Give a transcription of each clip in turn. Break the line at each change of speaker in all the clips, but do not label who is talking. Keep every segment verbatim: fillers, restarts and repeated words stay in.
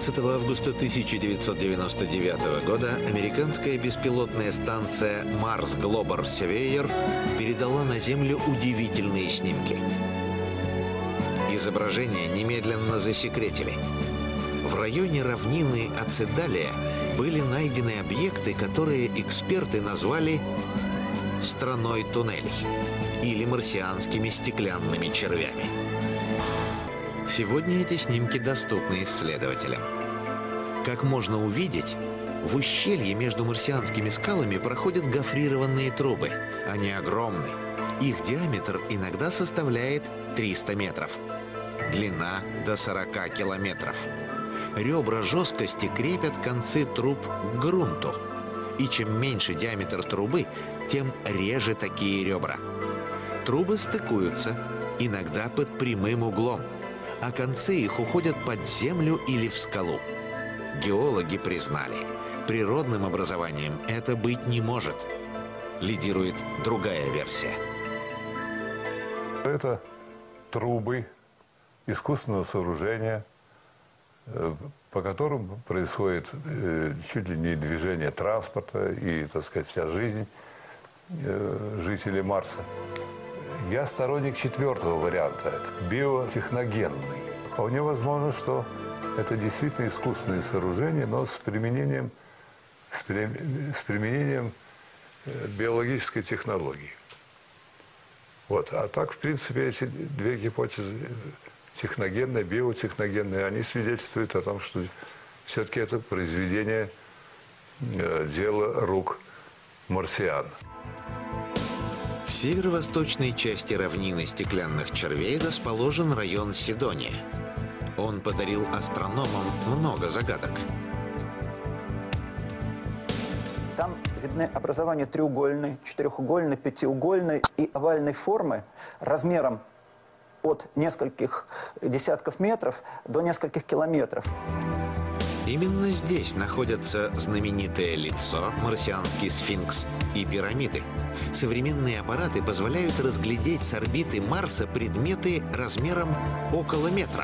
четырнадцатого августа тысяча девятьсот девяносто девятого года американская беспилотная станция Mars Global Surveyor передала на Землю удивительные снимки. Изображения немедленно засекретили. В районе равнины Ацидалия были найдены объекты, которые эксперты назвали «страной туннелей» или марсианскими стеклянными червями. Сегодня эти снимки доступны исследователям. Как можно увидеть, в ущелье между марсианскими скалами проходят гофрированные трубы. Они огромны. Их диаметр иногда составляет триста метров. Длина до сорока километров. Ребра жесткости крепят концы труб к грунту. И чем меньше диаметр трубы, тем реже такие ребра. Трубы стыкуются, иногда под прямым углом, а концы их уходят под землю или в скалу. Геологи признали, природным образованием это быть не может. Лидирует другая версия.
Это трубы искусственного сооружения, по которым происходит чуть ли не движение транспорта и, так сказать, вся жизнь жителей Марса. Я сторонник четвертого варианта, это биотехногенный. Вполне возможно, что это действительно искусственные сооружения, но с применением, с, при, с применением биологической технологии. Вот. А так, в принципе, эти две гипотезы, техногенная, биотехногенная, они свидетельствуют о том, что все-таки это произведение э, дела рук марсиан.
В северо-восточной части равнины стеклянных червей расположен район Сидония. Он подарил астрономам много загадок.
Там видны образования треугольной, четырехугольной, пятиугольной и овальной формы размером от нескольких десятков метров до нескольких километров.
Именно здесь находятся знаменитое лицо, марсианский сфинкс и пирамиды. Современные аппараты позволяют разглядеть с орбиты Марса предметы размером около метра.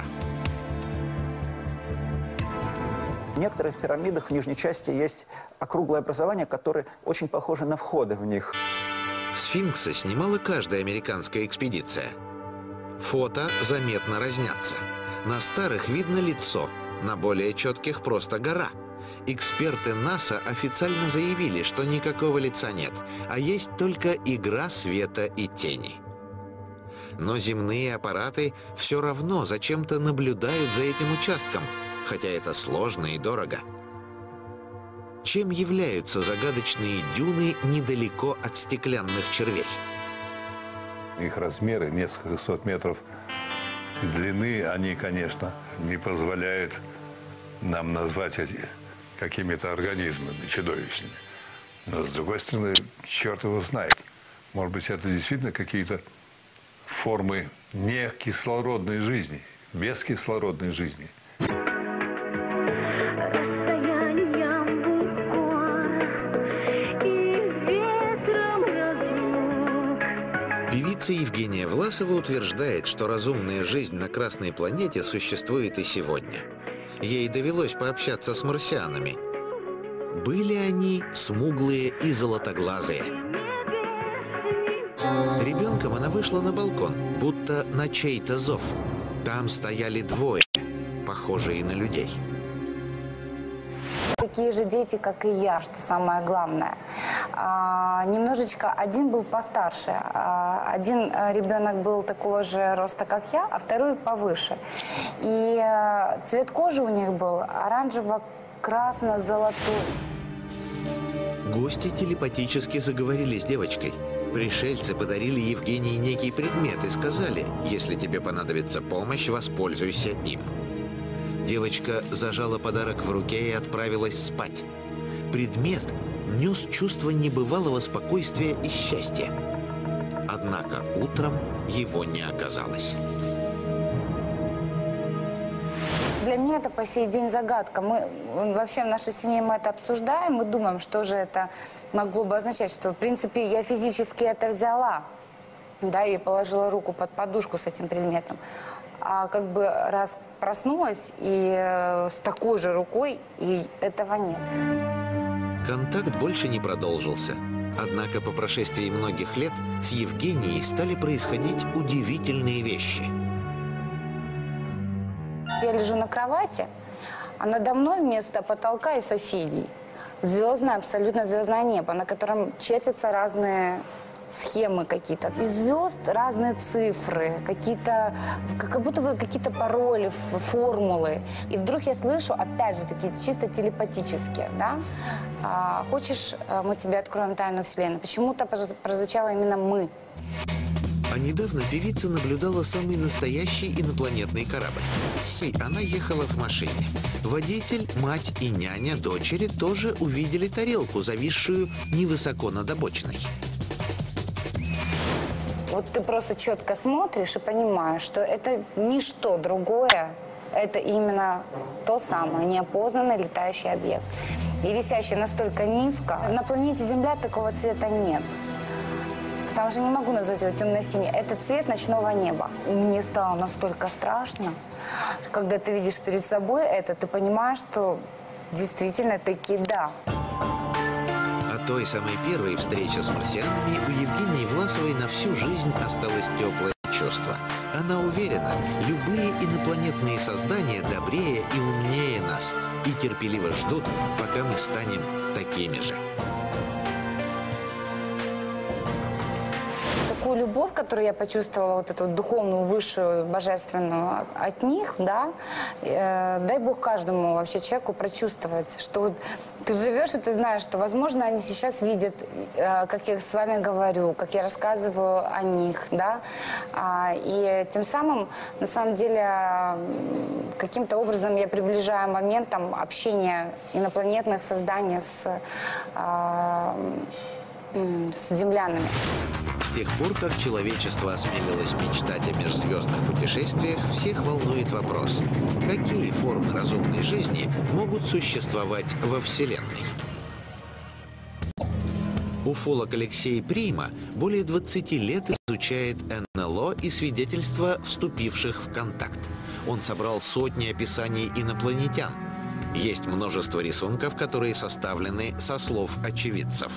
В некоторых пирамидах в нижней части есть округлое образование, которое очень похоже на входы в них.
Сфинкса снимала каждая американская экспедиция. Фото заметно разнятся. На старых видно лицо, на более четких просто гора. Эксперты НАСА официально заявили, что никакого лица нет, а есть только игра света и тени. Но земные аппараты все равно зачем-то наблюдают за этим участком, хотя это сложно и дорого. Чем являются загадочные дюны недалеко от стеклянных червей?
Их размеры несколько сот метров длины, они, конечно, не позволяют нам назвать эти какими-то организмами чудовищными. Но, с другой стороны, черт его знает. Может быть, это действительно какие-то формы не кислородной жизни, бескислородной жизни.
Певица Евгения Власова утверждает, что разумная жизнь на Красной планете существует и сегодня. Ей довелось пообщаться с марсианами. Были они смуглые и золотоглазые. Ребенком она вышла на балкон, будто на чей-то зов. Там стояли двое, похожие на людей.
Такие же дети, как и я, что самое главное. А, немножечко один был постарше. А, один ребенок был такого же роста, как я, а второй повыше. И а, цвет кожи у них был оранжево-красно-золотой.
Гости телепатически заговорили с девочкой. Пришельцы подарили Евгении некий предмет и сказали, если тебе понадобится помощь, воспользуйся им. Девочка зажала подарок в руке и отправилась спать. Предмет нес чувство небывалого спокойствия и счастья. Однако утром его не оказалось.
Для меня это по сей день загадка. Мы вообще в нашей семье мы это обсуждаем, мы думаем, что же это могло бы означать, что в принципе я физически это взяла, да, и положила руку под подушку с этим предметом. А как бы раз проснулась и э, с такой же рукой, и этого нет.
Контакт больше не продолжился. Однако по прошествии многих лет с Евгенией стали происходить удивительные вещи.
Я лежу на кровати, а надо мной вместо потолка и соседей звездное, абсолютно звездное небо, на котором чертятся разные схемы какие-то. Из звезд разные цифры, какие-то, как будто бы какие-то пароли, формулы. И вдруг я слышу, опять же, такие чисто телепатические, да? А, хочешь, мы тебе откроем тайну Вселенной? Почему-то прозвучало именно «мы».
А недавно певица наблюдала самый настоящий инопланетный корабль. Она ехала в машине. Водитель, мать и няня дочери тоже увидели тарелку, зависшую невысоко над обочиной.
Вот ты просто четко смотришь и понимаешь, что это ничто другое, это именно то самое, неопознанный летающий объект. И висящий настолько низко. На планете Земля такого цвета нет. Потому что не могу назвать его темно-синий. Это цвет ночного неба. И мне стало настолько страшно. Когда ты видишь перед собой это, ты понимаешь, что действительно таки да.
От той самой первой встречи с марсианами у Евгении Власовой на всю жизнь осталось теплое чувство. Она уверена, любые инопланетные создания добрее и умнее нас и терпеливо ждут, пока мы станем такими же.
Такую любовь, которую я почувствовала, вот эту духовную, высшую, божественную от них, да, э, дай Бог каждому вообще человеку прочувствовать, что вот ты живешь, и ты знаешь, что, возможно, они сейчас видят, э, как я с вами говорю, как я рассказываю о них, да, а, и тем самым, на самом деле, каким-то образом я приближаю момент там, общения инопланетных созданий с, э, с землянами.
С тех пор, как человечество осмелилось мечтать о межзвездных путешествиях, всех волнует вопрос: какие формы разумной жизни могут существовать во Вселенной? Уфолог Алексей Прима более двадцати лет изучает эн эл о и свидетельства вступивших в контакт. Он собрал сотни описаний инопланетян. Есть множество рисунков, которые составлены со слов очевидцев.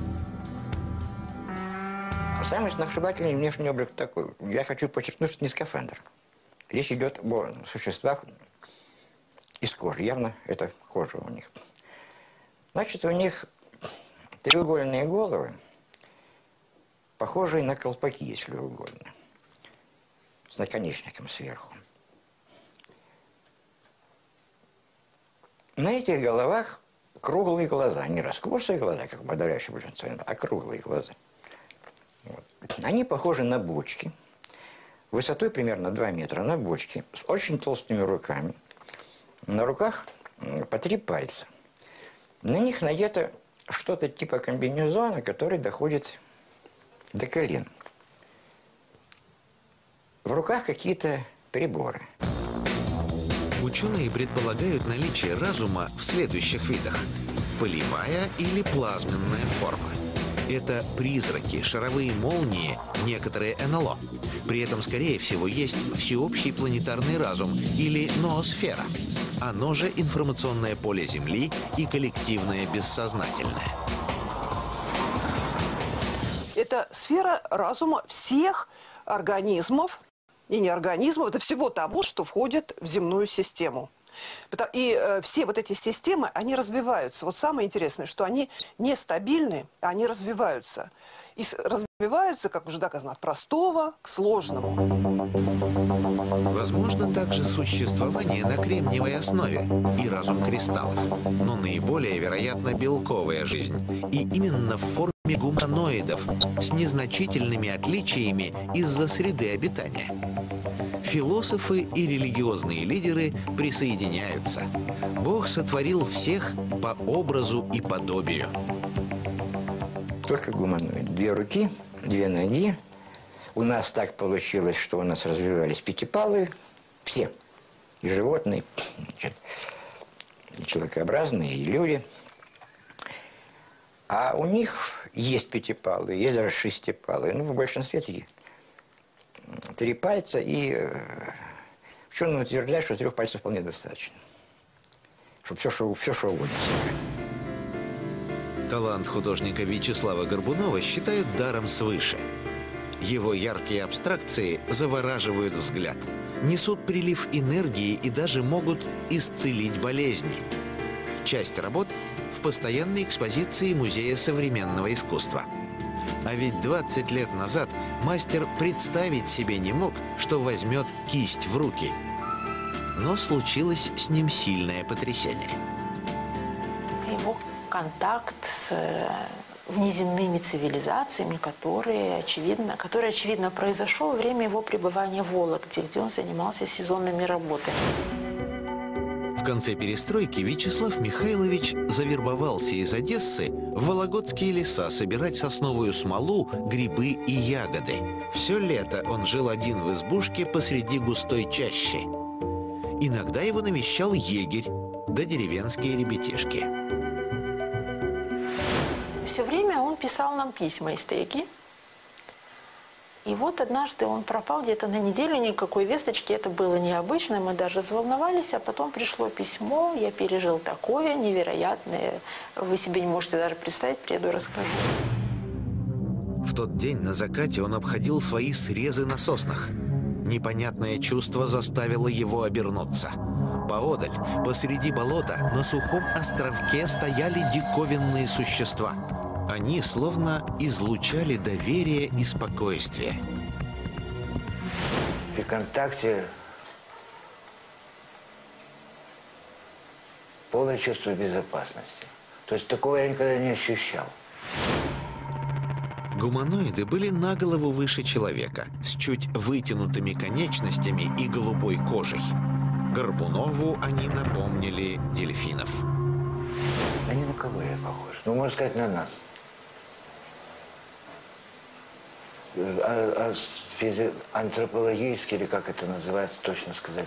Самый сногсшибательный внешний облик такой. Я хочу подчеркнуть, что не скафандр. Речь идет о существах из кожи. Явно это кожа у них. Значит, у них треугольные головы, похожие на колпаки, если угодно, с наконечником сверху. На этих головах круглые глаза, не раскосые глаза, как у подавляющего большинства, а круглые глаза. Вот. Они похожи на бочки, высотой примерно два метра, на бочки, с очень толстыми руками. На руках по три пальца. На них надето что-то типа комбинезона, который доходит до колен. В руках какие-то приборы.
Ученые предполагают наличие разума в следующих видах: полевая или плазменная форма. Это призраки, шаровые молнии, некоторые эн эл о. При этом, скорее всего, есть всеобщий планетарный разум или ноосфера. Оно же информационное поле Земли и коллективное бессознательное.
Это сфера разума всех организмов и неорганизмов, это всего того, что входит в земную систему. И э, все вот эти системы, они развиваются. Вот самое интересное, что они нестабильны, а они развиваются. И с, развиваются, как уже доказано, от простого к сложному.
Возможно также существование на кремниевой основе и разум кристаллов. Но наиболее вероятна белковая жизнь. И именно в форме гуманоидов с незначительными отличиями из-за среды обитания. Философы и религиозные лидеры присоединяются. Бог сотворил всех по образу и подобию.
Только гуманоид. Две руки, две ноги. У нас так получилось, что у нас развивались пятипалые. Все. И животные, значит, и человекообразные, и люди. А у них есть пятипалые, есть даже шестипалые. Ну, в большинстве такие. Три пальца и Ученые утверждают, что трех пальцев вполне достаточно. Чтобы все, что, все, что угодно собрать.
Талант художника Вячеслава Горбунова считают даром свыше. Его яркие абстракции завораживают взгляд, несут прилив энергии и даже могут исцелить болезни. Часть работ в постоянной экспозиции Музея современного искусства. А ведь двадцать лет назад мастер представить себе не мог, что возьмет кисть в руки. Но случилось с ним сильное потрясение.
Его контакт с внеземными цивилизациями, которые очевидно, который, очевидно, произошел во время его пребывания в Вологде, где он занимался сезонными работами.
В конце перестройки Вячеслав Михайлович завербовался из Одессы в Вологодские леса собирать сосновую смолу, грибы и ягоды. Все лето он жил один в избушке посреди густой чащи. Иногда его навещал егерь, да деревенские ребятишки.
Все время он писал нам письма из тайги. И вот однажды он пропал где-то на неделю, никакой весточки, это было необычно, мы даже заволновались, а потом пришло письмо, я пережил такое невероятное, вы себе не можете даже представить, приеду, расскажу.
В тот день на закате он обходил свои срезы на соснах. Непонятное чувство заставило его обернуться. Поодаль, посреди болота, на сухом островке стояли диковинные существа. Они словно излучали доверие и спокойствие.
При контакте полное чувство безопасности. То есть такого я никогда не ощущал.
Гуманоиды были на голову выше человека, с чуть вытянутыми конечностями и голубой кожей. Горбунову они напомнили дельфинов.
Они на кого я похож? Ну, можно сказать, на нас. А, а физи... антропологически, или как это называется, точно сказать,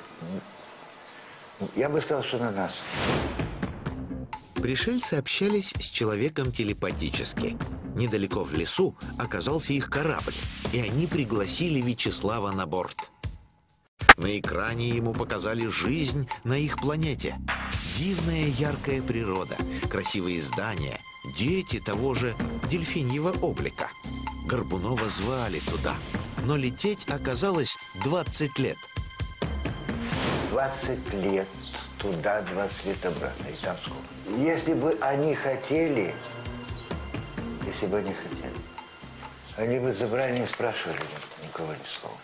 я бы сказал, что на нас.
Пришельцы общались с человеком телепатически. Недалеко в лесу оказался их корабль, и они пригласили Вячеслава на борт. На экране ему показали жизнь на их планете. Дивная яркая природа, красивые здания, дети того же дельфиньего облика. Горбунова звали туда, но лететь оказалось двадцать лет.
двадцать лет туда, двадцать лет обратно. И там сколько? Если бы они хотели, если бы они хотели, они бы забрали, не спрашивали никого ни слова.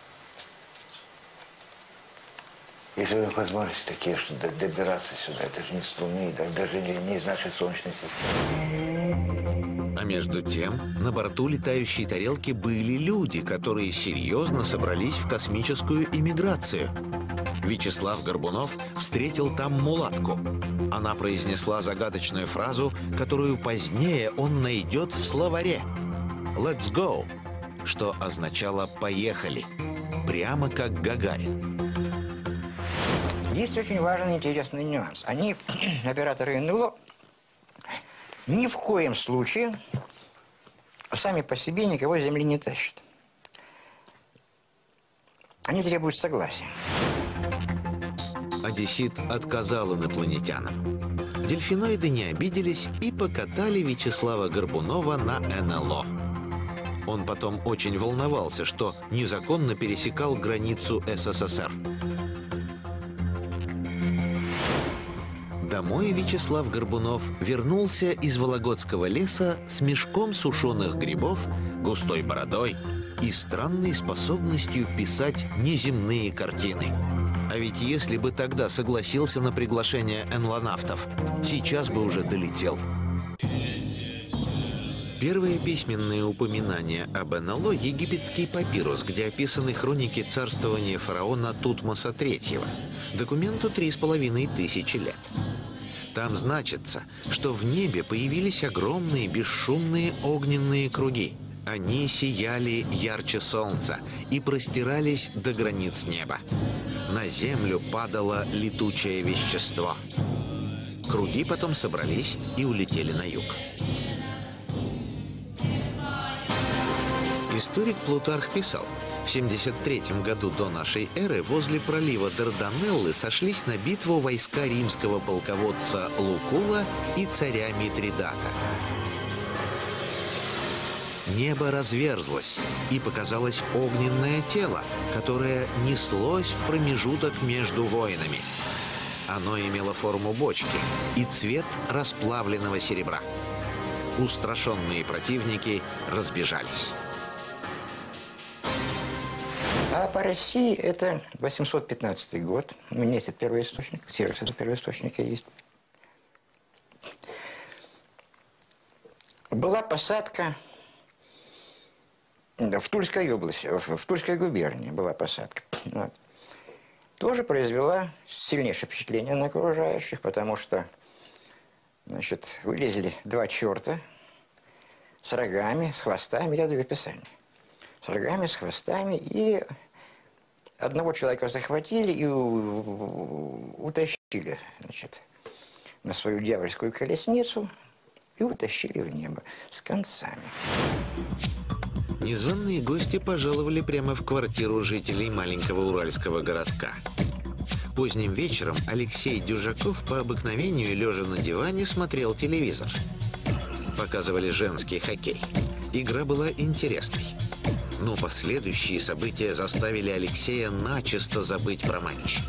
Если у них возможности такие, что добираться сюда, это же не с Луны, даже не из нашей Солнечной системы.
А между тем, на борту летающей тарелки были люди, которые серьезно собрались в космическую эмиграцию. Вячеслав Горбунов встретил там мулатку. Она произнесла загадочную фразу, которую позднее он найдет в словаре. «Let's go», что означало «поехали», прямо как Гагарин.
Есть очень важный интересный нюанс. Они, операторы эн эл о, ни в коем случае сами по себе никого с Земли не тащат. Они требуют согласия.
Одессит отказал инопланетянам. Дельфиноиды не обиделись и покатали Вячеслава Горбунова на эн эл о. Он потом очень волновался, что незаконно пересекал границу эс эс эс эр. Домой Вячеслав Горбунов вернулся из Вологодского леса с мешком сушеных грибов, густой бородой и странной способностью писать неземные картины. А ведь если бы тогда согласился на приглашение энлонавтов, сейчас бы уже долетел. Первые письменные упоминания об эн эл о – египетский папирус, где описаны хроники царствования фараона Тутмоса третьего. Документу три с половиной тысячи лет. Там значится, что в небе появились огромные бесшумные огненные круги. Они сияли ярче солнца и простирались до границ неба. На землю падало летучее вещество. Круги потом собрались и улетели на юг. Историк Плутарх писал, В семьдесят третьем году до нашей эры возле пролива Дарданеллы сошлись на битву войска римского полководца Лукула и царя Митридата. Небо разверзлось, и показалось огненное тело, которое неслось в промежуток между воинами. Оно имело форму бочки и цвет расплавленного серебра. Устрашенные противники разбежались.
А по России это восемьсот пятнадцатый год. У меня есть первоисточник, ксерокс это первоисточника есть. Была посадка в Тульской области, в Тульской губернии была посадка. Вот. Тоже произвела сильнейшее впечатление на окружающих, потому что, значит, вылезли два черта с рогами, с хвостами, я даю описание. С рогами, с хвостами, и одного человека захватили и утащили, значит, на свою дьявольскую колесницу и утащили в небо с концами.
Незваные гости пожаловали прямо в квартиру жителей маленького уральского городка. Поздним вечером Алексей Дюжаков по обыкновению, лежа на диване, смотрел телевизор. Показывали женский хоккей. Игра была интересной. Но последующие события заставили Алексея начисто забыть про матч.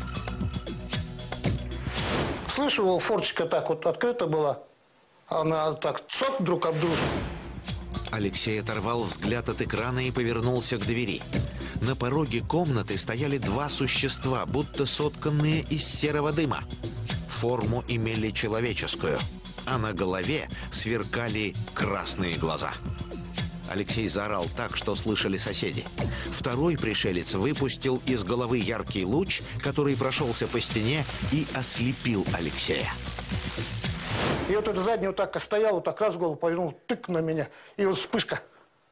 Слышу, форточка так вот открыта была. Она так цок друг об дружку.
Алексей оторвал взгляд от экрана и повернулся к двери. На пороге комнаты стояли два существа, будто сотканные из серого дыма. Форму имели человеческую, а на голове сверкали красные глаза. Алексей заорал так, что слышали соседи. Второй пришелец выпустил из головы яркий луч, который прошелся по стене и ослепил Алексея.
И вот это задний вот так стоял, вот так раз голову повернул, тык на меня, и вот вспышка.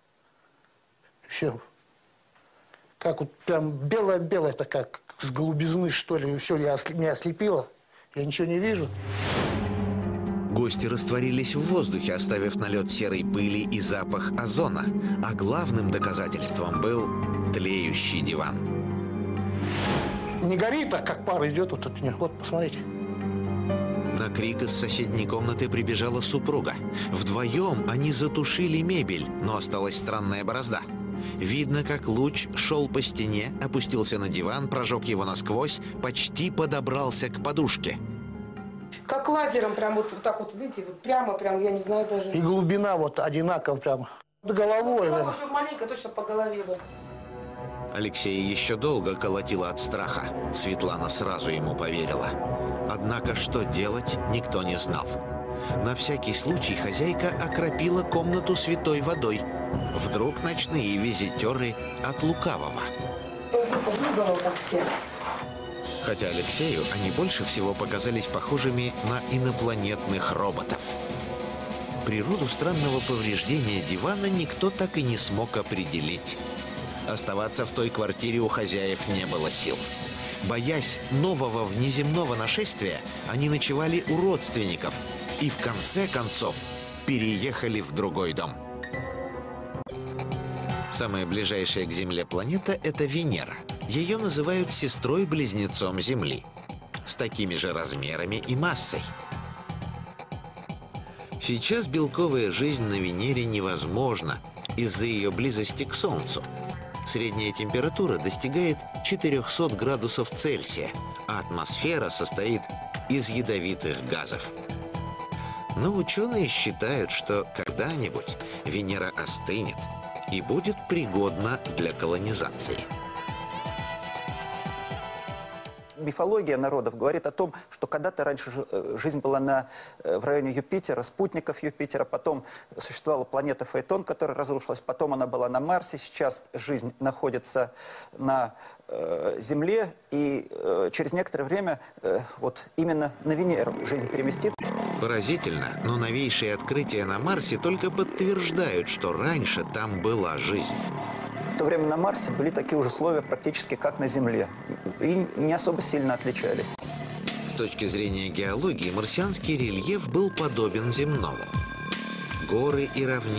Все. Как вот прям белая-белая такая, как с голубизны, что ли. Все, я ослеп, меня ослепило. Я ничего не вижу.
Гости растворились в воздухе, оставив налет серой пыли и запах озона. А главным доказательством был тлеющий диван.
Не горит, а как пар идет вот от меня. Вот, посмотрите.
На крик из соседней комнаты прибежала супруга. Вдвоем они затушили мебель, но осталась странная борозда. Видно, как луч шел по стене, опустился на диван, прожег его насквозь, почти подобрался к подушке.
Как лазером прям вот, вот так вот, видите, вот прямо прям, я не знаю даже.
И глубина вот одинакова прямо. До головой.
Ну, чтобы маленько точно по голове был.
Алексея еще долго колотило от страха. Светлана сразу ему поверила. Однако, что делать, никто не знал. На всякий случай хозяйка окропила комнату святой водой. Вдруг ночные визитеры от лукавого. Хотя Алексею они больше всего показались похожими на инопланетных роботов. Природу странного повреждения дивана никто так и не смог определить. Оставаться в той квартире у хозяев не было сил. Боясь нового внеземного нашествия, они ночевали у родственников и в конце концов переехали в другой дом. Самая ближайшая к Земле планета – это Венера. Ее называют сестрой-близнецом Земли, с такими же размерами и массой. Сейчас белковая жизнь на Венере невозможна из-за ее близости к Солнцу. Средняя температура достигает четырёхсот градусов Цельсия, а атмосфера состоит из ядовитых газов. Но ученые считают, что когда-нибудь Венера остынет и будет пригодна для колонизации.
Мифология народов говорит о том, что когда-то раньше жизнь была на, в районе Юпитера, спутников Юпитера, потом существовала планета Фаэтон, которая разрушилась, потом она была на Марсе, сейчас жизнь находится на э, Земле, и э, через некоторое время э, вот именно на Венеру жизнь переместится.
Поразительно, но новейшие открытия на Марсе только подтверждают, что раньше там была жизнь.
В то время на Марсе были такие же условия практически как на Земле. И не особо сильно отличались.
С точки зрения геологии, марсианский рельеф был подобен земному. Горы и равнины,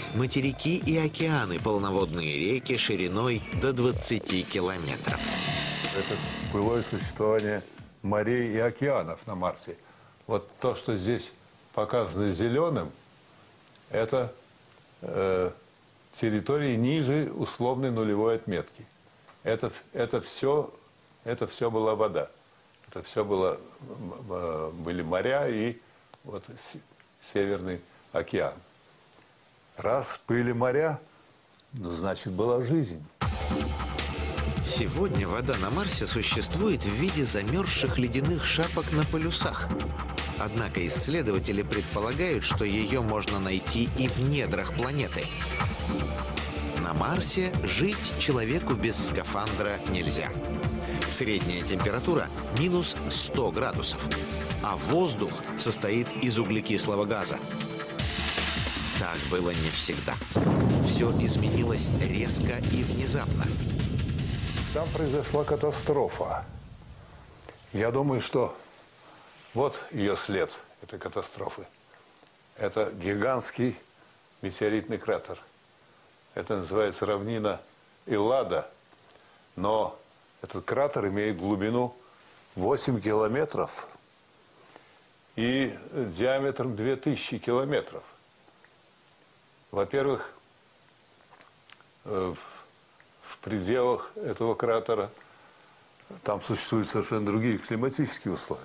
материки и океаны, полноводные реки шириной до двадцати километров.
Это былое существование морей и океанов на Марсе. Вот то, что здесь показано зеленым, это э, территории ниже условной нулевой отметки. Это, это, все, это все была вода. Это все было, были моря и вот Северный океан. Раз были моря, ну, значит, была жизнь.
Сегодня вода на Марсе существует в виде замерзших ледяных шапок на полюсах. Однако исследователи предполагают, что ее можно найти и в недрах планеты. На Марсе жить человеку без скафандра нельзя. Средняя температура – минус сто градусов, а воздух состоит из углекислого газа. Так было не всегда. Все изменилось резко и внезапно.
Там произошла катастрофа. Я думаю, что вот ее след этой катастрофы. Это гигантский метеоритный кратер. Это называется равнина Эллада. Но этот кратер имеет глубину восемь километров и диаметром две тысячи километров. Во-первых, в в пределах этого кратера там существуют совершенно другие климатические условия.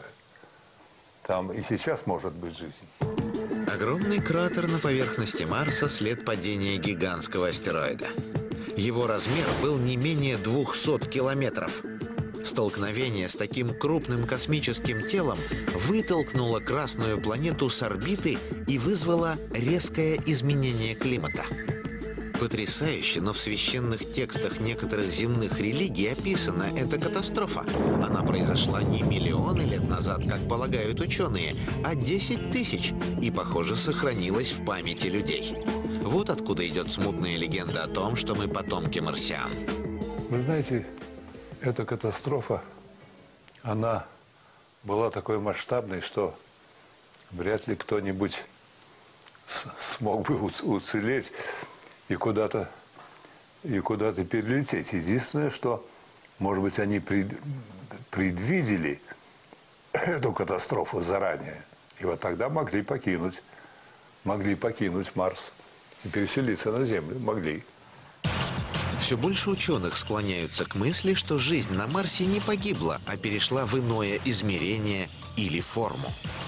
Там и сейчас может быть жизнь.
Огромный кратер на поверхности Марса – след падения гигантского астероида. Его размер был не менее двухсот километров. Столкновение с таким крупным космическим телом вытолкнуло Красную планету с орбиты и вызвало резкое изменение климата. Потрясающе, но в священных текстах некоторых земных религий описана эта катастрофа. Она произошла не миллионы лет назад, как полагают ученые, а десять тысяч, и, похоже, сохранилась в памяти людей. Вот откуда идет смутная легенда о том, что мы потомки марсиан.
Вы знаете, эта катастрофа, она была такой масштабной, что вряд ли кто-нибудь смог бы уцелеть и куда-то и куда-то перелететь. Единственное, что, может быть, они пред, предвидели эту катастрофу заранее. И вот тогда могли покинуть, могли покинуть Марс и переселиться на Землю. Могли.
Все больше ученых склоняются к мысли, что жизнь на Марсе не погибла, а перешла в иное измерение или форму.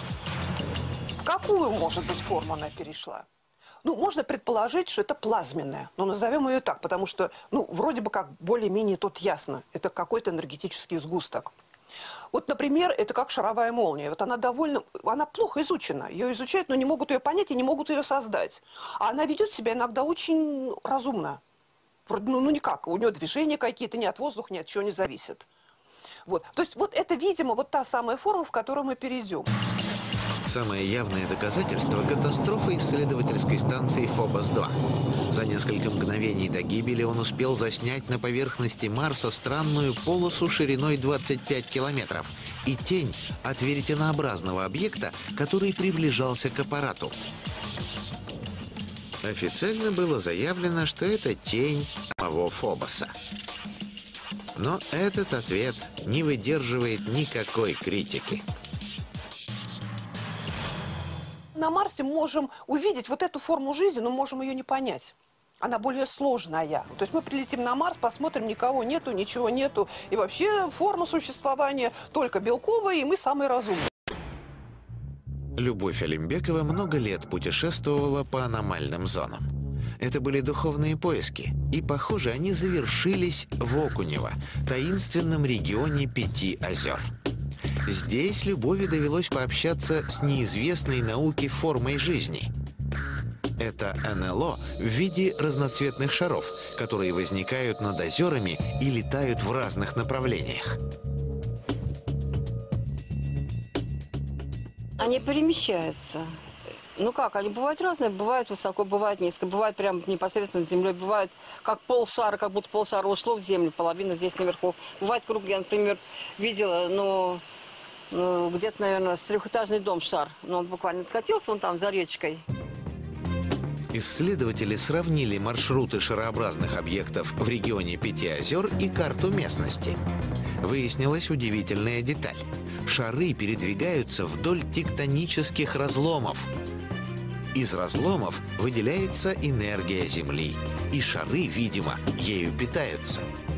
В какую, может быть, форму она перешла? Ну, можно предположить, что это плазменная. Но назовем ее так, потому что, ну, вроде бы как более-менее тут ясно. Это какой-то энергетический сгусток. Вот, например, это как шаровая молния. Вот она довольно, она плохо изучена. Ее изучают, но не могут ее понять и не могут ее создать. А она ведет себя иногда очень разумно. Ну, ну никак. У нее движения какие-то, ни от воздуха, ни от чего не зависят. Вот. То есть вот это, видимо, вот та самая форма, в которую мы перейдем.
Самое явное доказательство – катастрофа исследовательской станции Фобос два. За несколько мгновений до гибели он успел заснять на поверхности Марса странную полосу шириной двадцать пять километров и тень от веретенообразного объекта, который приближался к аппарату. Официально было заявлено, что это тень самого Фобоса. Но этот ответ не выдерживает никакой критики.
На Марсе можем увидеть вот эту форму жизни, но можем ее не понять. Она более сложная. То есть мы прилетим на Марс, посмотрим, никого нету, ничего нету. И вообще форма существования только белковая, и мы самые разумные.
Любовь Алимбекова много лет путешествовала по аномальным зонам. Это были духовные поиски, и, похоже, они завершились в Окунево, таинственном регионе Пяти озер. Здесь Любови довелось пообщаться с неизвестной науке формой жизни. Это эн эл о в виде разноцветных шаров, которые возникают над озерами и летают в разных направлениях.
Они перемещаются. Ну как, они бывают разные, бывают высоко, бывают низко, бывают прямо непосредственно над землей, бывают как полшара, как будто полшара ушло в землю, половина здесь наверху. Бывает круг, я, например, видела, но ну, где-то, наверное, с трехэтажный дом шар, но он буквально откатился, он там за речкой.
Исследователи сравнили маршруты шарообразных объектов в регионе Пяти озер и карту местности. Выяснилась удивительная деталь. Шары передвигаются вдоль тектонических разломов. Из разломов выделяется энергия Земли, и шары, видимо, ею питаются.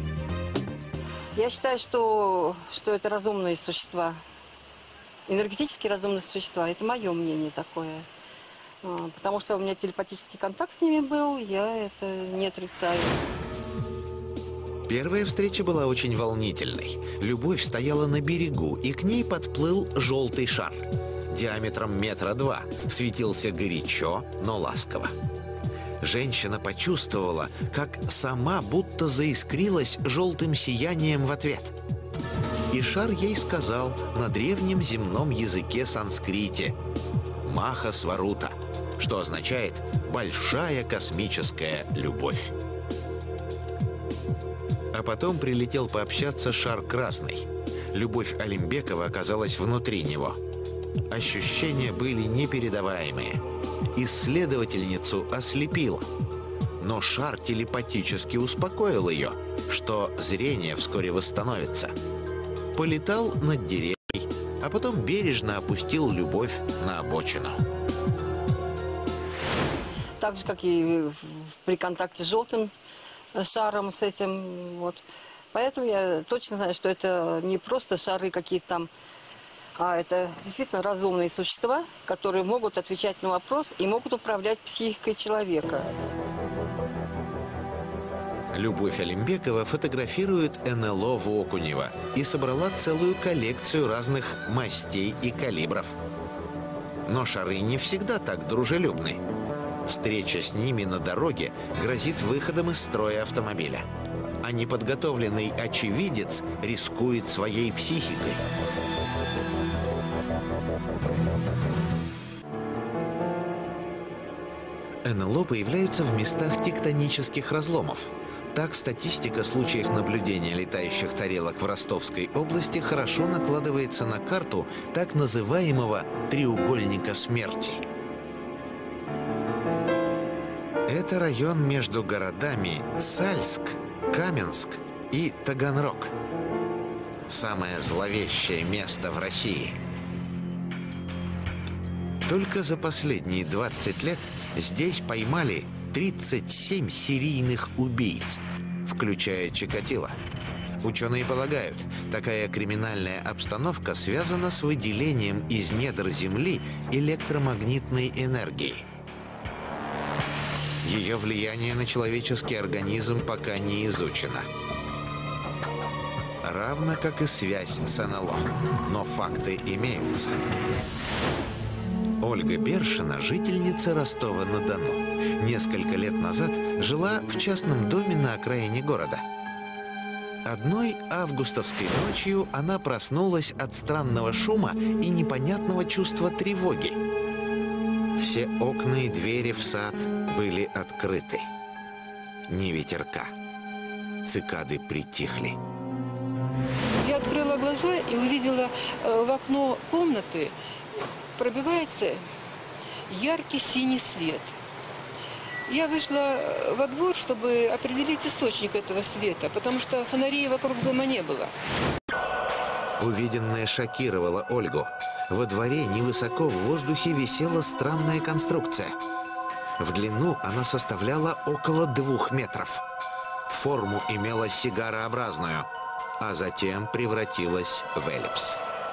Я считаю, что, что это разумные существа. Энергетически разумные существа. Это мое мнение такое. Потому что у меня телепатический контакт с ними был, я это не отрицаю.
Первая встреча была очень волнительной. Любовь стояла на берегу, и к ней подплыл желтый шар. Диаметром метра два, светился горячо, но ласково. Женщина почувствовала, как сама будто заискрилась желтым сиянием в ответ. И шар ей сказал на древнем земном языке санскрите «Маха Сварута», что означает «большая космическая любовь». А потом прилетел пообщаться шар красный. Любовь Алимбекова оказалась внутри него. Ощущения были непередаваемые. Исследовательницу ослепило. Но шар телепатически успокоил ее, что зрение вскоре восстановится. Полетал над деревней, а потом бережно опустил любовь на обочину.
Так же, как и при контакте с желтым шаром, с этим вот. Поэтому я точно знаю, что это не просто шары какие-то там, а это действительно разумные существа, которые могут отвечать на вопрос и могут управлять психикой человека.
Любовь Алимбекова фотографирует эн эл о в Окунево и собрала целую коллекцию разных мастей и калибров. Но шары не всегда так дружелюбны. Встреча с ними на дороге грозит выходом из строя автомобиля. А неподготовленный очевидец рискует своей психикой. эн эл о появляются в местах тектонических разломов. Так, статистика случаев наблюдения летающих тарелок в Ростовской области хорошо накладывается на карту так называемого «треугольника смерти». Это район между городами Сальск, Каменск и Таганрог. Самое зловещее место в России. Только за последние двадцать лет здесь поймали тридцать семь серийных убийц, включая Чикатило. Ученые полагают, такая криминальная обстановка связана с выделением из недр Земли электромагнитной энергии. Ее влияние на человеческий организм пока не изучено. Равно как и связь с эн эл о. Но факты имеются. Ольга Бершина – жительница Ростова-на-Дону. Несколько лет назад жила в частном доме на окраине города. Одной августовской ночью она проснулась от странного шума и непонятного чувства тревоги. Все окна и двери в сад были открыты. Ни ветерка. Цикады притихли.
Я открыла глаза и увидела э, в окно комнаты пробивается яркий синий свет. Я вышла во двор, чтобы определить источник этого света, потому что фонарей вокруг дома не было.
Увиденное шокировало Ольгу. Во дворе невысоко в воздухе висела странная конструкция. В длину она составляла около двух метров. Форму имела сигарообразную, а затем превратилась в эллипс.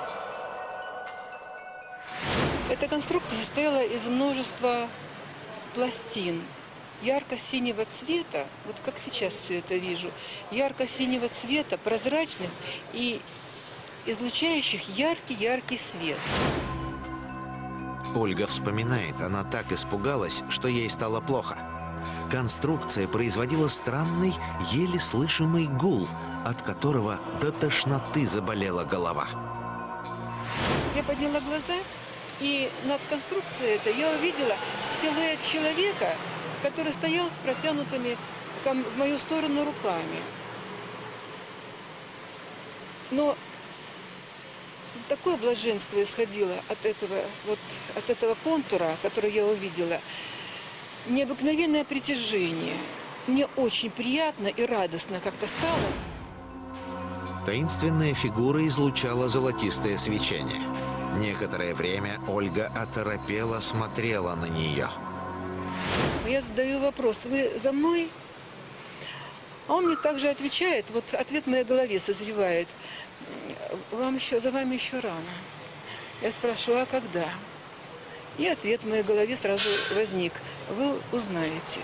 Эта конструкция состояла из множества пластин ярко-синего цвета, вот как сейчас все это вижу, ярко-синего цвета, прозрачных и излучающих яркий-яркий свет.
Ольга вспоминает, она так испугалась, что ей стало плохо. Конструкция производила странный, еле слышимый гул, от которого до тошноты заболела голова.
Я подняла глаза, и над конструкцией этой я увидела силуэт человека, который стоял с протянутыми в мою сторону руками. Но такое блаженство исходило от этого, вот, от этого контура, который я увидела. необыкновенное притяжение. Мне очень приятно и радостно как-то стало.
Таинственная фигура излучала золотистое свечение. Некоторое время Ольга оторопела смотрела на нее.
Я задаю вопрос: вы за мной? А он мне также отвечает, вот ответ в моей голове созревает: вам еще, за вами еще рано. Я спрашиваю: а когда? И ответ в моей голове сразу возник: вы узнаете.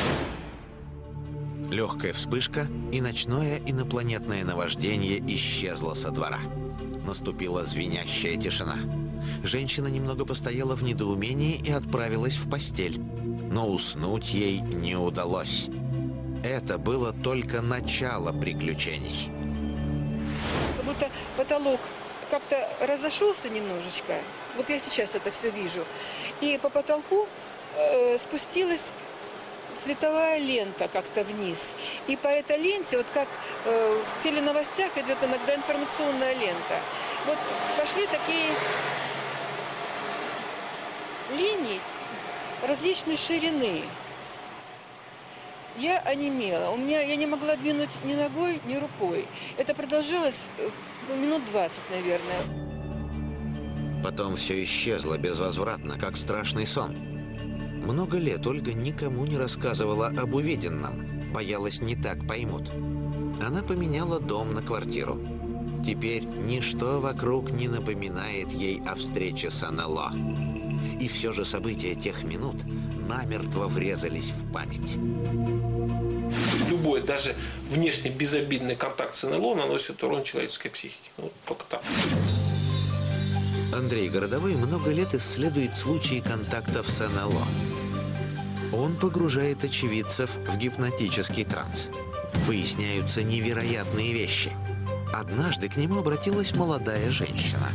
Легкая вспышка, и ночное инопланетное наваждение исчезло со двора. Наступила звенящая тишина. Женщина немного постояла в недоумении и отправилась в постель. Но уснуть ей не удалось. Это было только начало приключений.
Как будто потолок как-то разошелся немножечко. Вот я сейчас это все вижу. И по потолку э, спустилась световая лента как-то вниз. И по этой ленте, вот как э, в теленовостях идет иногда информационная лента, вот пошли такие линии различной ширины. Я онемела. У меня, я не могла двинуть ни ногой, ни рукой. Это продолжалось ну, минут двадцать, наверное.
Потом все исчезло безвозвратно, как страшный сон. Много лет Ольга никому не рассказывала об увиденном. Боялась, не так поймут. Она поменяла дом на квартиру. Теперь ничто вокруг не напоминает ей о встрече с эн эл о. И все же события тех минут намертво врезались в память.
Любой, даже внешне безобидный контакт с эн эл о наносит урон человеческой психике. Вот только так.
Андрей Городовой много лет исследует случаи контактов с эн эл о. Он погружает очевидцев в гипнотический транс. Выясняются невероятные вещи. Однажды к нему обратилась молодая женщина.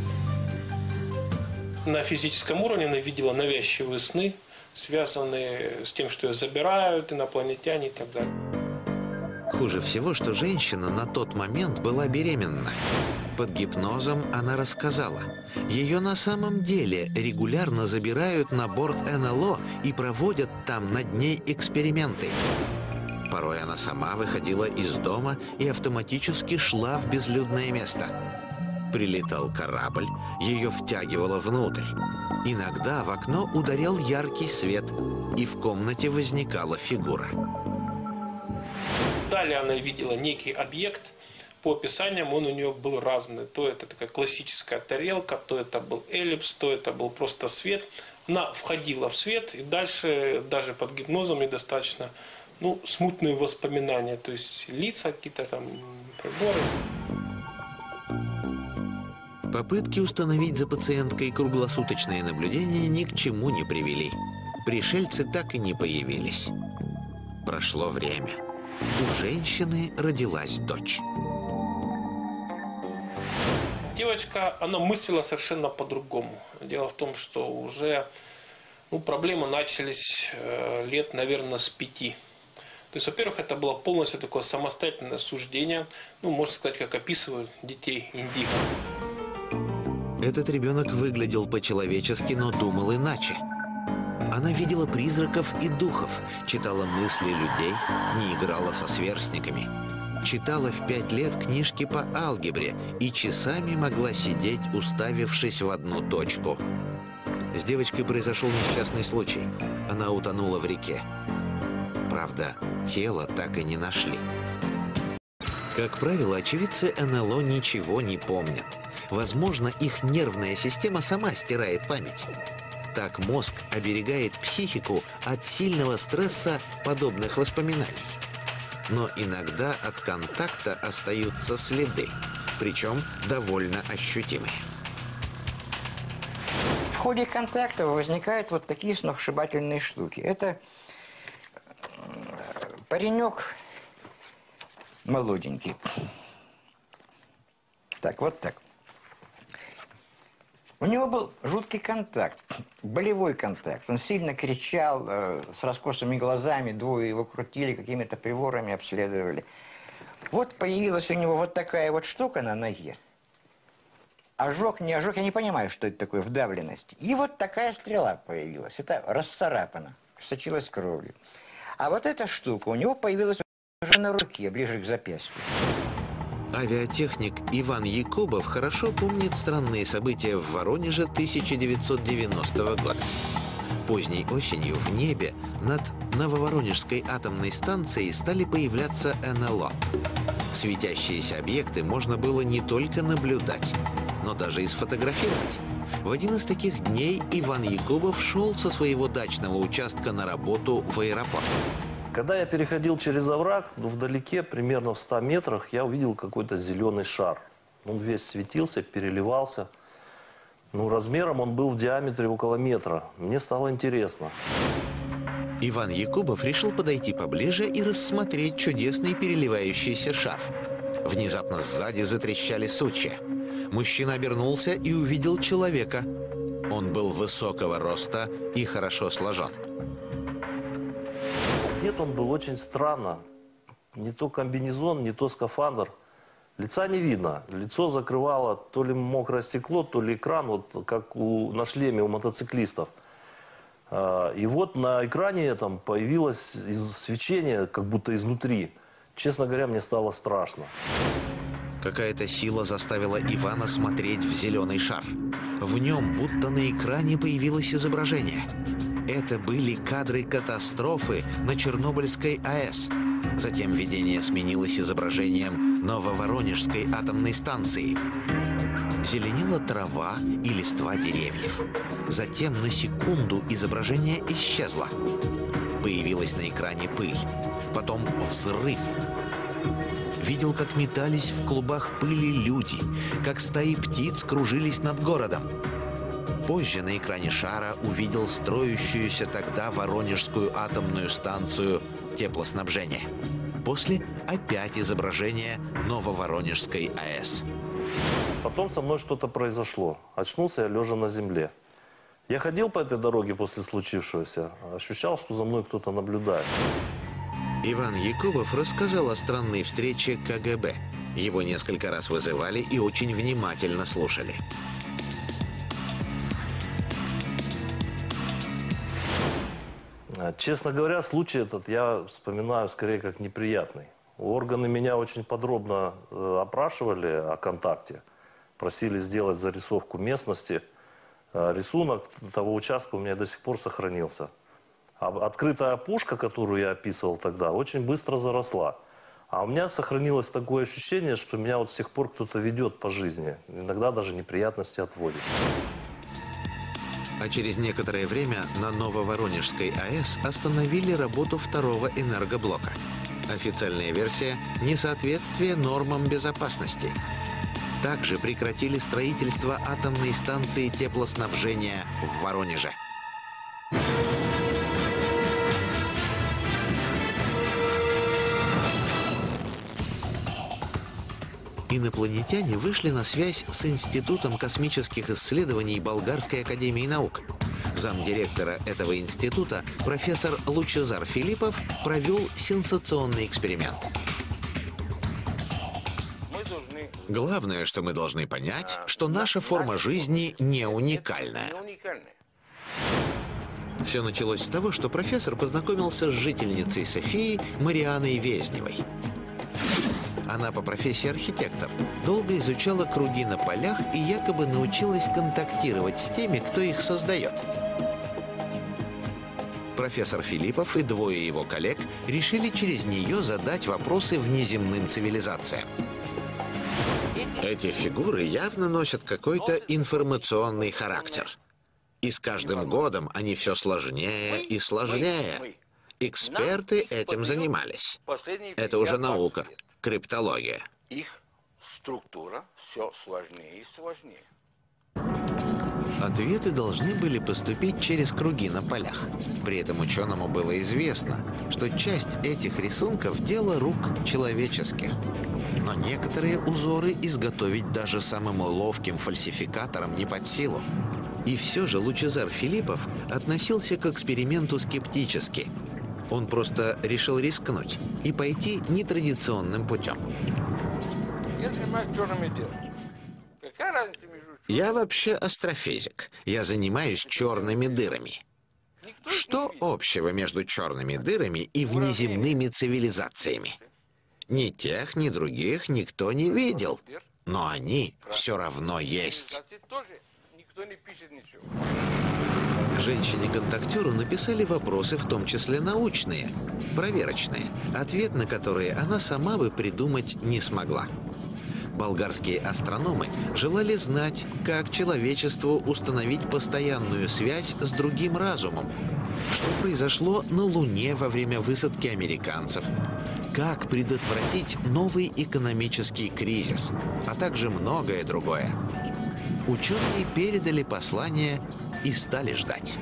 На физическом уровне она видела навязчивые сны, связанные с тем, что ее забирают, инопланетяне и так далее.
Хуже всего, что женщина на тот момент была беременна. Под гипнозом она рассказала. Ее на самом деле регулярно забирают на борт эн эл о и проводят там над ней эксперименты. Порой она сама выходила из дома и автоматически шла в безлюдное место. Прилетал корабль, ее втягивало внутрь. Иногда в окно ударял яркий свет, и в комнате возникала фигура.
Далее она видела некий объект. По описаниям он у нее был разный. То это такая классическая тарелка, то это был эллипс, то это был просто свет. Она входила в свет, и дальше даже под гипнозом недостаточно ну, смутные воспоминания. То есть лица какие-то там, приборы.
Попытки установить за пациенткой круглосуточное наблюдение ни к чему не привели. Пришельцы так и не появились. Прошло время. У женщины родилась дочь.
Девочка, она мыслила совершенно по-другому. Дело в том, что уже ну, проблемы начались э, лет, наверное, с пяти. То есть, во-первых, это было полностью такое самостоятельное суждение, ну, можно сказать, как описывают детей индиго.
Этот ребенок выглядел по-человечески, но думал иначе. Она видела призраков и духов, читала мысли людей, не играла со сверстниками. Читала в пять лет книжки по алгебре и часами могла сидеть, уставившись в одну точку. С девочкой произошел несчастный случай. Она утонула в реке. Правда, тело так и не нашли. Как правило, очевидцы эн эл о ничего не помнят. Возможно, их нервная система сама стирает память. Так мозг оберегает психику от сильного стресса подобных воспоминаний. Но иногда от контакта остаются следы, причем довольно ощутимые.
В ходе контакта возникают вот такие сногсшибательные штуки. Это паренек молоденький. Так, вот так. У него был жуткий контакт, болевой контакт. Он сильно кричал, э, с раскосыми глазами, двое его крутили, какими-то приборами обследовали. Вот появилась у него вот такая вот штука на ноге. Ожог, не ожог, я не понимаю, что это такое, вдавленность. И вот такая стрела появилась. Это расцарапано. сочилась кровью. А вот эта штука у него появилась уже на руке, ближе к запястью.
Авиатехник Иван Якубов хорошо помнит странные события в Воронеже тысяча девятьсот девяностого года. Поздней осенью в небе над Нововоронежской атомной станцией стали появляться эн эл о. Светящиеся объекты можно было не только наблюдать, но даже и сфотографировать. В один из таких дней Иван Якубов шел со своего дачного участка на работу в аэропорт.
Когда я переходил через овраг, ну, вдалеке, примерно в ста метрах, я увидел какой-то зеленый шар. Он весь светился, переливался. Ну, размером он был в диаметре около метра. Мне стало интересно.
Иван Якубов решил подойти поближе и рассмотреть чудесный переливающийся шар. Внезапно сзади затрещали сучья. Мужчина обернулся и увидел человека. Он был высокого роста и хорошо сложен.
Одет он был очень странно. Не то комбинезон, не то скафандр. Лица не видно. Лицо закрывало то ли мокрое стекло, то ли экран, вот как у, на шлеме у мотоциклистов. И вот на экране этом появилось свечение, как будто изнутри. Честно говоря, мне стало страшно.
Какая-то сила заставила Ивана смотреть в зеленый шар. В нем будто на экране появилось изображение. Это были кадры катастрофы на Чернобыльской АЭС. Затем видение сменилось изображением Нововоронежской атомной станции. Зеленела трава и листва деревьев. Затем на секунду изображение исчезло. Появилась на экране пыль. Потом взрыв. Видел, как метались в клубах пыли люди, как стаи птиц кружились над городом. Позже на экране шара увидел строящуюся тогда Воронежскую атомную станцию теплоснабжения. После опять изображение Нововоронежской АЭС.
Потом со мной что-то произошло. Очнулся я лежа на земле. Я ходил по этой дороге после случившегося, ощущал, что за мной кто-то наблюдает.
Иван Якубов рассказал о странной встрече ка гэ бэ. Его несколько раз вызывали и очень внимательно слушали.
Честно говоря, случай этот я вспоминаю скорее как неприятный. Органы меня очень подробно опрашивали о контакте. Просили сделать зарисовку местности. Рисунок того участка у меня до сих пор сохранился. А открытая опушка, которую я описывал тогда, очень быстро заросла. А у меня сохранилось такое ощущение, что меня вот с тех пор кто-то ведет по жизни. Иногда даже неприятности отводит.
А через некоторое время на Нововоронежской АЭС остановили работу второго энергоблока. Официальная версия – несоответствие нормам безопасности. Также прекратили строительство атомной станции теплоснабжения в Воронеже. Инопланетяне вышли на связь с Институтом космических исследований Болгарской академии наук. Замдиректора этого института, профессор Лучезар Филиппов, провел сенсационный эксперимент. Главное, что мы должны понять, что наша форма жизни не уникальная. Все началось с того, что профессор познакомился с жительницей Софии Марианой Везневой. Она по профессии архитектор, долго изучала круги на полях и якобы научилась контактировать с теми, кто их создает. Профессор Филиппов и двое его коллег решили через нее задать вопросы внеземным цивилизациям. Эти фигуры явно носят какой-то информационный характер. И с каждым годом они все сложнее и сложнее. Эксперты этим занимались. Это уже наука. Криптология.
Их структура все сложнее и сложнее.
Ответы должны были поступить через круги на полях. При этом ученому было известно, что часть этих рисунков – дело рук человеческих. Но некоторые узоры изготовить даже самым ловким фальсификаторам не под силу. И все же Лучезар Филиппов относился к эксперименту скептически. Он просто решил рискнуть и пойти нетрадиционным путем.
Я занимаюсь черными дырами. Какая разница между черными?
Я вообще астрофизик. Я занимаюсь черными дырами. Что общего между черными дырами и внеземными цивилизациями? Ни тех, ни других никто не видел, но они все равно есть. Женщине-контактеру написали вопросы, в том числе научные, проверочные, ответ на которые она сама бы придумать не смогла. Болгарские астрономы желали знать, как человечеству установить постоянную связь с другим разумом, что произошло на Луне во время высадки американцев, как предотвратить новый экономический кризис, а также многое другое. Ученые передали послание и стали ждать.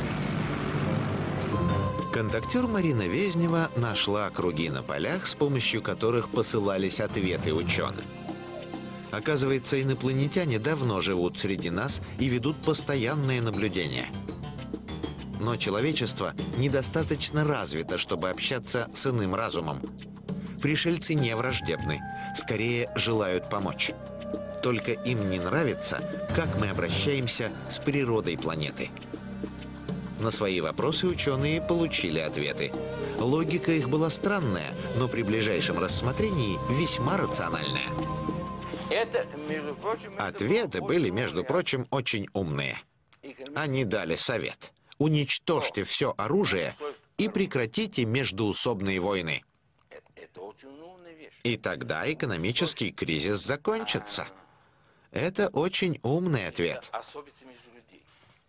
Контактер Марина Везнева нашла круги на полях, с помощью которых посылались ответы ученых. Оказывается, инопланетяне давно живут среди нас и ведут постоянные наблюдения. Но человечество недостаточно развито, чтобы общаться с иным разумом. Пришельцы не враждебны, скорее желают помочь. Только им не нравится, как мы обращаемся с природой планеты. На свои вопросы ученые получили ответы. Логика их была странная, но при ближайшем рассмотрении весьма рациональная.
Это, между прочим,
Ответы были, между прочим, очень умные. Они дали совет. Уничтожьте все оружие и прекратите междоусобные войны.
это очень умная вещь.
И тогда экономический кризис закончится. Это очень умный ответ.
Особенно между людей.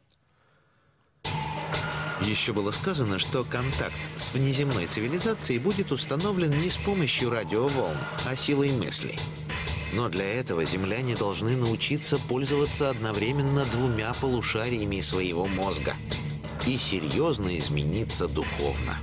Еще было сказано, что контакт с внеземной цивилизацией будет установлен не с помощью радиоволн, а силой мысли. Но для этого земляне должны научиться пользоваться одновременно двумя полушариями своего мозга и серьезно измениться духовно.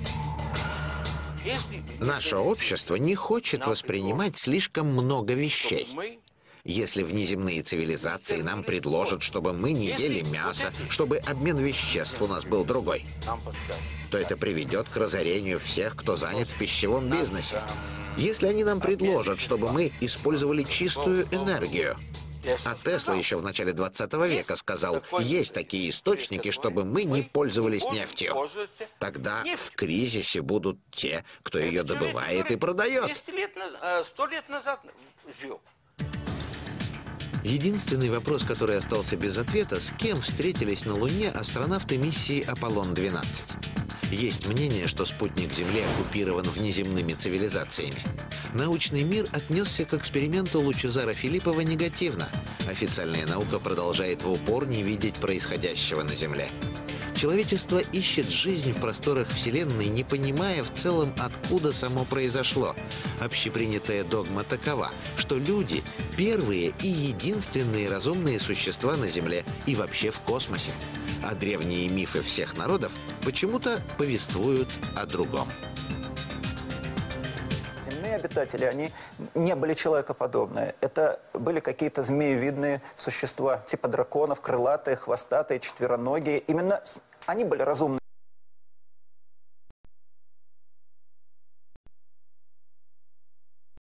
Наше общество не хочет воспринимать слишком много вещей. Если внеземные цивилизации нам предложат, чтобы мы не ели мясо, чтобы обмен веществ у нас был другой, то это приведет к разорению всех, кто занят в пищевом бизнесе. Если они нам предложат, чтобы мы использовали чистую энергию, а Тесла еще в начале двадцатого века сказал, есть такие источники, чтобы мы не пользовались нефтью, тогда в кризисе будут те, кто ее добывает и продает.
Сто лет назад жил.
Единственный вопрос, который остался без ответа, с кем встретились на Луне астронавты миссии Аполлон двенадцать. Есть мнение, что спутник Земли оккупирован внеземными цивилизациями. Научный мир отнесся к эксперименту Лучезара Филиппова негативно. Официальная наука продолжает в упор не видеть происходящего на Земле. Человечество ищет жизнь в просторах Вселенной, не понимая в целом, откуда само произошло. Общепринятая догма такова, что люди – первые и единственные разумные существа на Земле и вообще в космосе. А древние мифы всех народов почему-то повествуют о другом.
Земные обитатели, они не были человекоподобные. Это были какие-то змеевидные существа, типа драконов, крылатые, хвостатые, четвероногие. Именно они были разумные.